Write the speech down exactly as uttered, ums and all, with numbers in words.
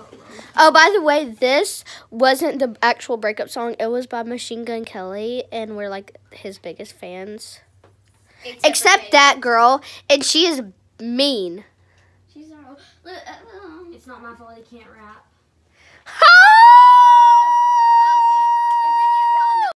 Oh, by the way, this wasn't the actual breakup song. It was by Machine Gun Kelly, and we're like his biggest fans. Except, Except that girl, and she is mean. She's not. It's not my fault he can't rap.